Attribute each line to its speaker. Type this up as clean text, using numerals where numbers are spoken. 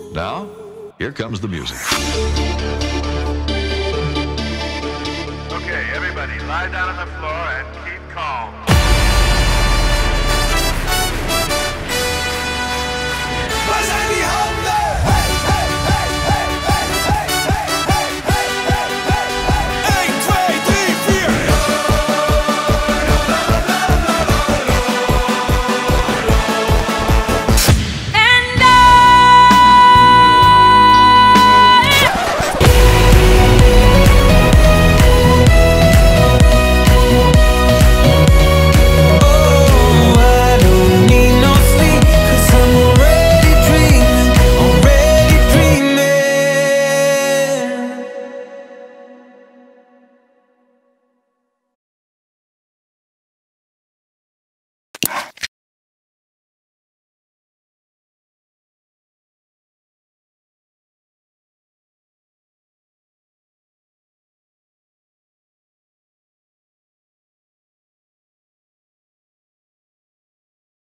Speaker 1: Now, here comes the music.
Speaker 2: Okay, everybody, lie down on the floor and keep calm.